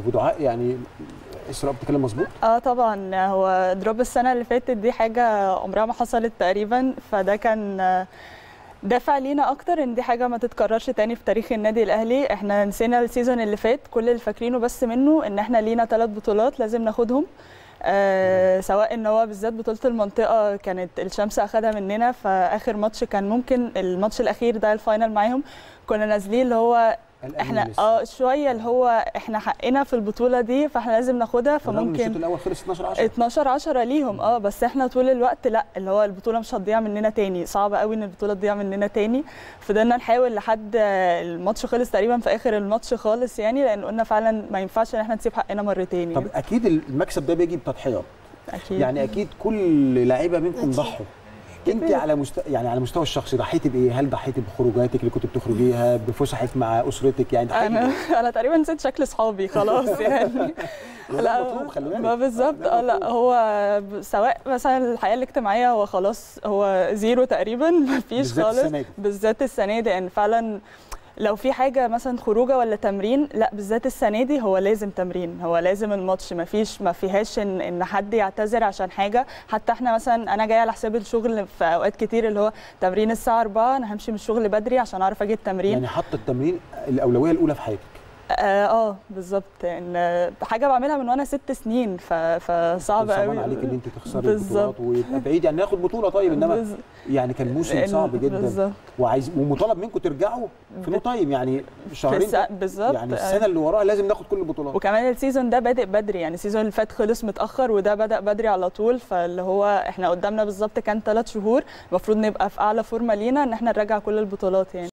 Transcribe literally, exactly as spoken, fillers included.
ودعاء يعني اسراء بتتكلم مظبوط؟ اه طبعا، هو دروب السنه اللي فاتت دي حاجه عمرها ما حصلت تقريبا، فده كان دافع لينا اكتر ان دي حاجه ما تتكررش تاني في تاريخ النادي الاهلي. احنا نسينا السيزون اللي فات، كل اللي فاكرينه بس منه ان احنا لينا ثلاث بطولات لازم ناخدهم. آه سواء ان هو بالذات بطوله المنطقه كانت الشمس اخذها مننا، فاخر ماتش كان ممكن الماتش الاخير ده الفاينل معاهم كنا نازلين اللي هو احنا اه شويه اللي هو احنا حقنا في البطوله دي فاحنا لازم ناخدها. فممكن الشوط الاول خلص اتناشر عشرة اتناشر عشرة ليهم اه بس احنا طول الوقت لا، اللي هو البطوله مش هتضيع مننا تاني، صعب قوي ان البطوله تضيع مننا تاني. فضلنا نحاول لحد الماتش خلص تقريبا في اخر الماتش خالص يعني، لان قلنا فعلا ما ينفعش ان احنا نسيب حقنا مرتين يعني. طب اكيد المكسب ده بيجي بتضحيات، اكيد يعني اكيد كل لعيبه منكم ضحوا. انت على مست... يعني على المستوى الشخصي ضحيتي بايه؟ هل ضحيتي بخروجاتك اللي كنت بتخرجيها، بفسحك مع اسرتك؟ يعني ضحيتي انا بإيه؟ انا تقريبا نسيت شكل اصحابي خلاص يعني. لا مطلوب، خلي بالك. ما بالظبط اه لا هو سواء مثلا الحياه الاجتماعيه هو خلاص هو زيرو تقريبا، ما فيش خالص بالذات السنه دي، ان فعلا لو في حاجه مثلا خروجه ولا تمرين، لا بالذات السنه دي هو لازم تمرين، هو لازم الماتش، ما فيش ما فيهاش ان ان حد يعتذر عشان حاجه. حتى احنا مثلا انا جايه على حساب الشغل في اوقات كتير اللي هو تمرين الساعه أربعة، انا همشي من الشغل بدري عشان اعرف اجي التمرين. يعني حاطه التمرين الاولويه الاولى في حياتك. اه, آه بالظبط، ان حاجه بعملها من وانا ست سنين فصعب قوي. صعب عليك ان انت تخسري البطولات ويبقى بعيد، يعني ناخد بطوله طيب، انما بالزبط. يعني كان موسم صعب جدا بالزبط. وعايز ومطالب منكم ترجعوا في نو تايم، يعني شهرين بالظبط، يعني السنه اللي وراها لازم ناخد كل البطولات. وكمان السيزون ده بادئ بدري، يعني السيزون اللي فات خلص متاخر وده بدا بدري على طول، فاللي هو احنا قدامنا بالظبط كان ثلاث شهور المفروض نبقى في اعلى فورمه لينا ان احنا نرجع كل البطولات يعني.